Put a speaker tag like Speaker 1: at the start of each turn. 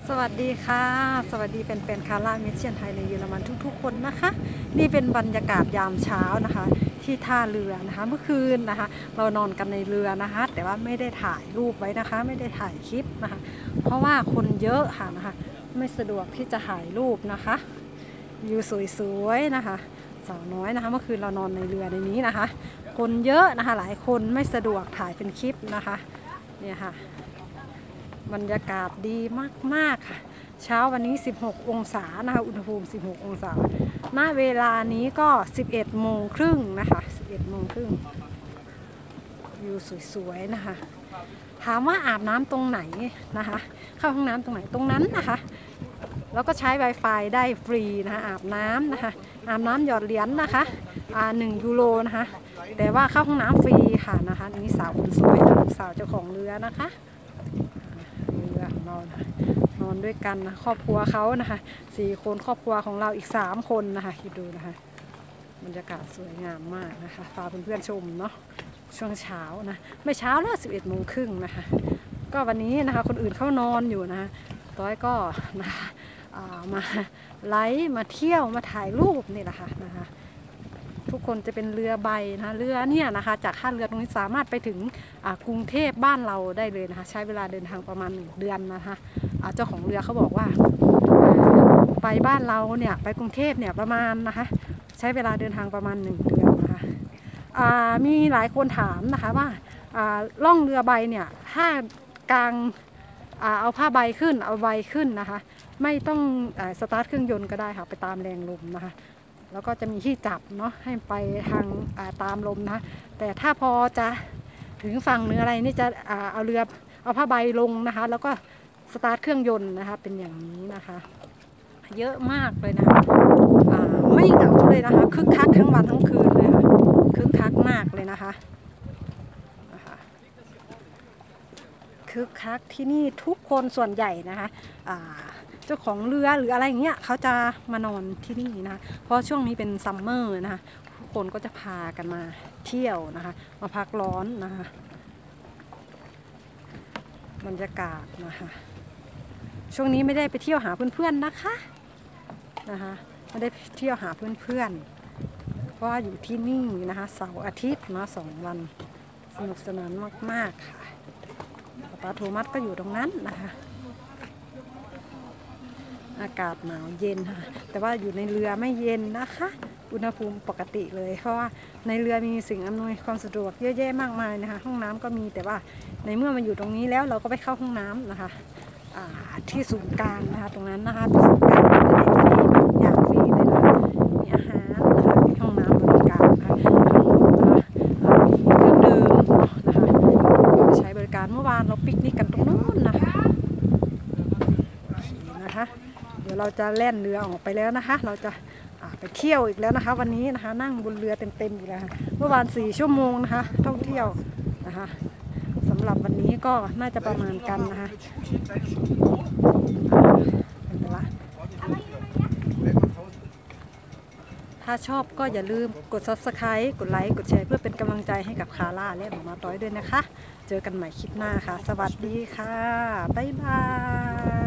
Speaker 1: สวัสดีค่ะสวัสดีเป็นคาร่ามิเชียนไทยในเยอรมันทุกๆคนนะคะนี่เป็นบรรยากาศยามเช้านะคะที่ท่าเรือนะคะเมื่อคืนนะคะเรานอนกันในเรือนะคะแต่ว่าไม่ได้ถ่ายรูปไว้นะคะไม่ได้ถ่ายคลิปนะคะเพราะว่าคนเยอะค่ะนะคะไม่สะดวกที่จะถ่ายรูปนะคะวิวสวยๆนะคะสาวน้อยนะคะเมื่อคืนเรานอนในเรือในนี้นะคะคนเยอะนะคะหลายคนไม่สะดวกถ่ายเป็นคลิปนะคะเนี่ยค่ะบรรยากาศดีมากๆค่ะเช้าวันนี้16องศานะคะอุณหภูมิ16องศาณเวลานี้ก็11โมงครึ่งนะคะ11โมงครึ่งวิวสวยๆนะคะถามว่าอาบน้ำตรงไหนนะคะเข้าห้องน้ำตรงไหนตรงนั้นนะคะแล้วก็ใช้ Wi-Fi ได้ฟรีนะคะอาบน้ำนะคะอาบน้ำหยอดเหรียญนะคะ1 ยูโรนะคะแต่ว่าเข้าห้องน้ำฟรีค่ะนะคะนี่สาวคนสวยนะสาวเจ้าของเรือนะคะเรือนอนด้วยกันนะครอบครัวเขานะคะ4 คนครอบครัวของเราอีก3 คนนะคะคิดดูนะคะบรรยากาศสวยงามมากนะคะพาเพื่อนๆชมเนาะช่วงเช้านะไม่เช้าแล้ว11โมงครึ่งนะคะก็วันนี้นะคะคนอื่นเขานอนอยู่นะต้อยก็นะคะมาไลฟ์มาเที่ยวมาถ่ายรูปนี่แหละค่ะนะคะทุกคนจะเป็นเรือใบนะคะเรือเนี่ยนะคะจากท่าเรือตรงนี้สามารถไปถึงกรุงเทพบ้านเราได้เลยนะคะใช้เวลาเดินทางประมาณ1 เดือนนะคะเจ้าของเรือเขาบอกว่าไปบ้านเราเนี่ยไปกรุงเทพเนี่ยประมาณนะคะใช้เวลาเดินทางประมาณ1 เดือนนะคะมีหลายคนถามนะคะว่าล่องเรือใบเนี่ยถ้ากลางเอาผ้าใบขึ้นเอาใบขึ้นนะคะไม่ต้องสตาร์ทเครื่องยนต์ก็ได้ค่ะไปตามแรงลมนะคะแล้วก็จะมีที่จับเนาะให้ไปทางตามลมนะแต่ถ้าพอจะถึงฝั่งหรืออะไรนี่จะเอาเรือเอาผ้าใบลงนะคะแล้วก็สตาร์ทเครื่องยนต์นะคะเป็นอย่างนี้นะคะเยอะมากเลยนะไม่เหงาเลยนะคะคึกคักทั้งวันทั้งคืนเลยค่ะคึกคักมากเลยนะคะคึกคักที่นี่ทุกคนส่วนใหญ่นะคะเจ้าของเรือหรืออะไรเงี้ยเขาจะมานอนที่นี่นะเพราะช่วงนี้เป็นซัมเมอร์นะคะทุกคนก็จะพากันมาเที่ยวนะคะมาพักร้อนนะคะบรรยากาศนะคะช่วงนี้ไม่ได้ไปเที่ยวหาเพื่อนๆนะคะไม่ได้เที่ยวหาเพื่อนๆเพราะว่าอยู่ที่นี่นะคะเสาร์อาทิตย์มา2 วันสนุกสนานมากๆค่ะป้าโทมัสก็อยู่ตรงนั้นนะคะอากาศหนาวเย็นค่ะแต่ว่าอยู่ในเรือไม่เย็นนะคะอุณหภูมิปกติเลยเพราะว่าในเรือมีสิ่งอำนวยความสะดวกเยอะแยะมากมายนะคะห้องน้ำก็มีแต่ว่าในเมื่อมาอยู่ตรงนี้แล้วเราก็ไปเข้าห้องน้ำนะคะที่ศูนย์กลางนะคะตรงนั้นนะคะที่ศูนย์กลางจะได้ฟรีอย่างฟรีเลยนะมีอาหารนะคะมีห้องน้ำบริการนะคะมีเครื่องดื่มนะคะก็ไปใช้บริการเมื่อวานเราปิกนิกกันตรงนู้นนะคะเดี๋ยวเราจะแล่นเรือออกไปแล้วนะคะเราจะไปเที่ยวอีกแล้วนะคะวันนี้นะคะนั่งบนเรือเต็มอยู่แล้วเมื่อวาน4 ชั่วโมงนะคะท่องเที่ยวนะคะสำหรับวันนี้ก็น่าจะประมาณกันนะคะถ้าชอบก็อย่าลืมกด Subscribe กดไลค์กดแชร์เพื่อเป็นกำลังใจให้กับคาร่าและหมาต้อยด้วยนะคะเจอกันใหม่คลิปหน้าค่ะสวัสดีค่ะบ๊ายบาย